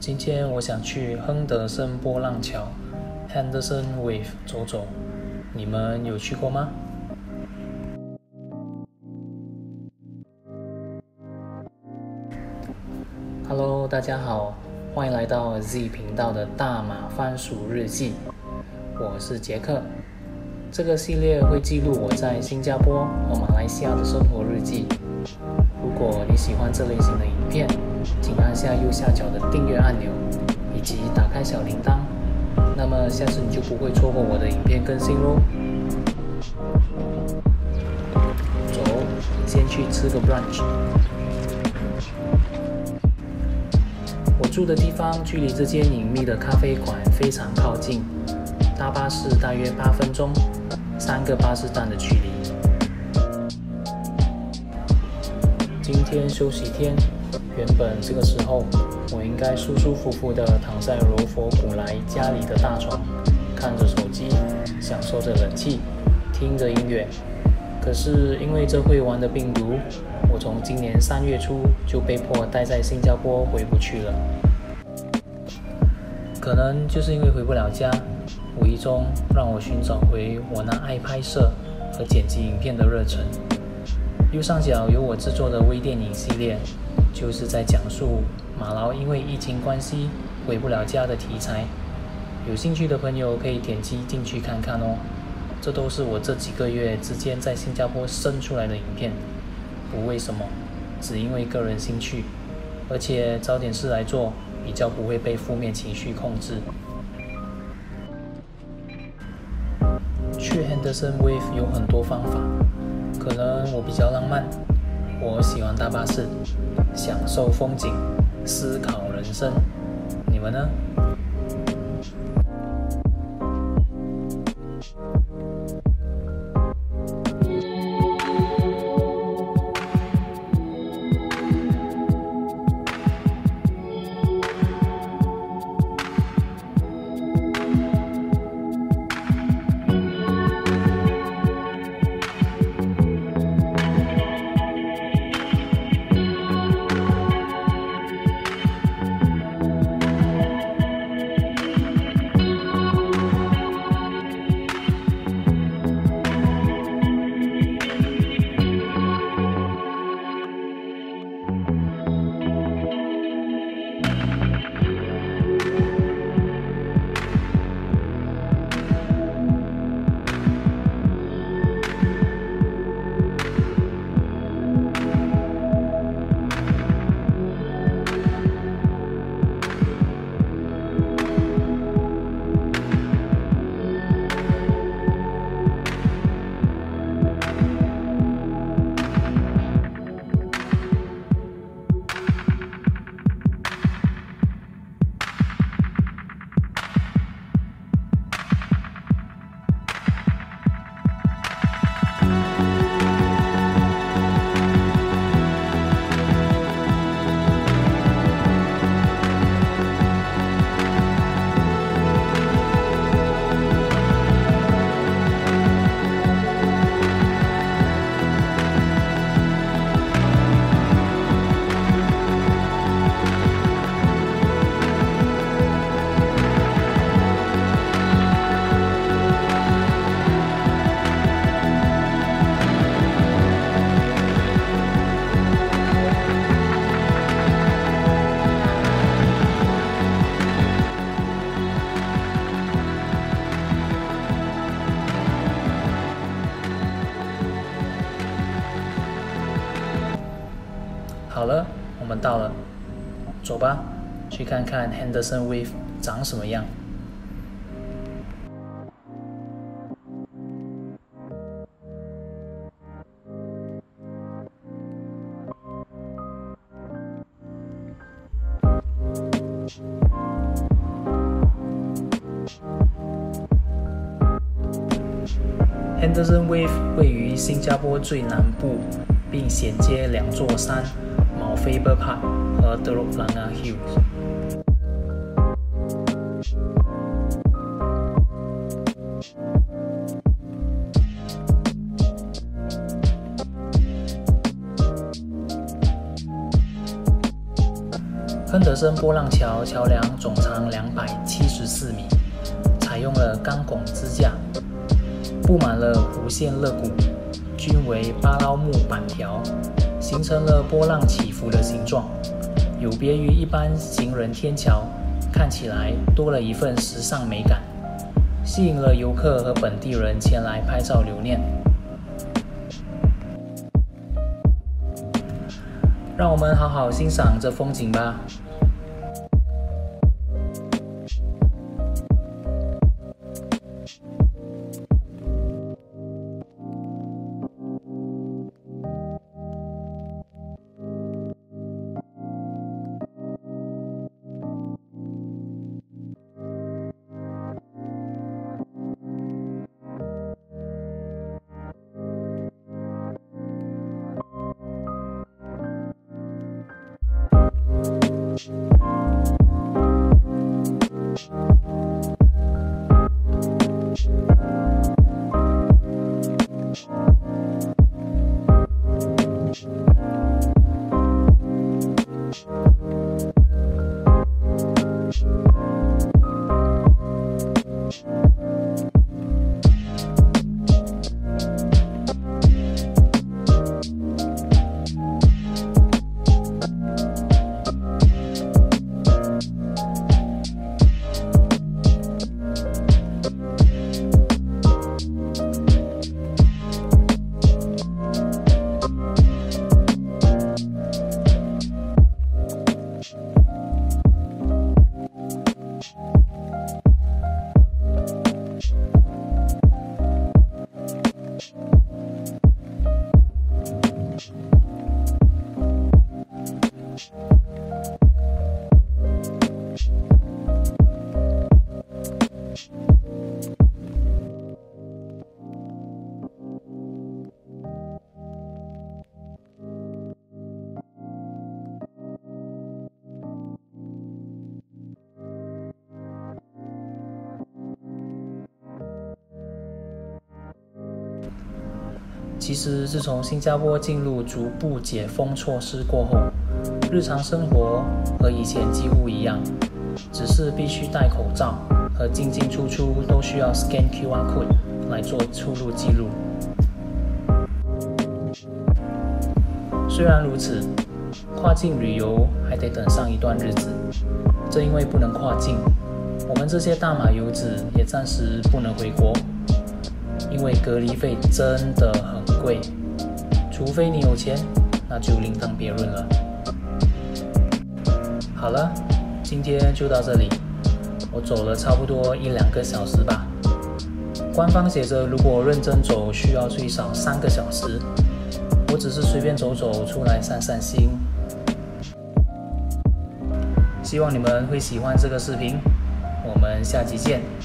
今天我想去亨德森波浪桥 Henderson Wave 走走，你们有去过吗？Hello， 大家好，欢迎来到 Z 频道的大马番薯日记，我是杰克。这个系列会记录我在新加坡和马来西亚的生活日记。如果你喜欢这类型的影片，请按下右下角的订阅按钮，以及打开小铃铛，那么下次你就不会错过我的影片更新咯。走，先去吃个 brunch。我住的地方距离这间隐秘的咖啡馆非常靠近，搭巴士大约8分钟，3个巴士站的距离。今天休息天，原本这个时候我应该舒舒服服地躺在柔佛古来家里的大床，看着手机，享受着冷气，听着音乐。可是因为这会玩的病毒，我从今年3月初就被迫待在新加坡回不去了。可能就是因为回不了家，无意中让我寻找回我那爱拍摄和剪辑影片的热忱。右上角有我制作的微电影系列，就是在讲述马劳因为疫情关系回不了家的题材。有兴趣的朋友可以点击进去看看哦。这都是我这几个月之间在新加坡生出来的影片，不为什么，只因为个人兴趣，而且找点事来做，比较不会被负面情绪控制。去 Henderson Wave 有很多方法，可能我比较浪漫，我喜欢搭巴士，享受风景，思考人生。你们呢？好了，我们到了，走吧，去看看 Henderson Wave 长什么样。Henderson Wave 位于新加坡最南部，并衔接2座山，Mount Faber Park 和 Telok Blangah Hills。 亨德森波浪桥桥梁总长274米，采用了钢拱支架，布满了弧线肋骨，均为巴捞木板条，形成了波浪起伏的形状，有别于一般行人天桥，看起来多了一份时尚美感，吸引了游客和本地人前来拍照留念。让我们好好欣赏这风景吧。其实，自从新加坡进入逐步解封措施过后，日常生活和以前几乎一样，只是必须戴口罩和进进出出都需要 scan QR code 来做出入记录。虽然如此，跨境旅游还得等上一段日子。正因为不能跨境，我们这些大马游子也暂时不能回国。因为隔离费真的很贵，除非你有钱，那就另当别论了。好了，今天就到这里，我走了差不多1-2个小时吧。官方写着如果认真走需要最少3个小时，我只是随便走走出来散散心。希望你们会喜欢这个视频，我们下期见。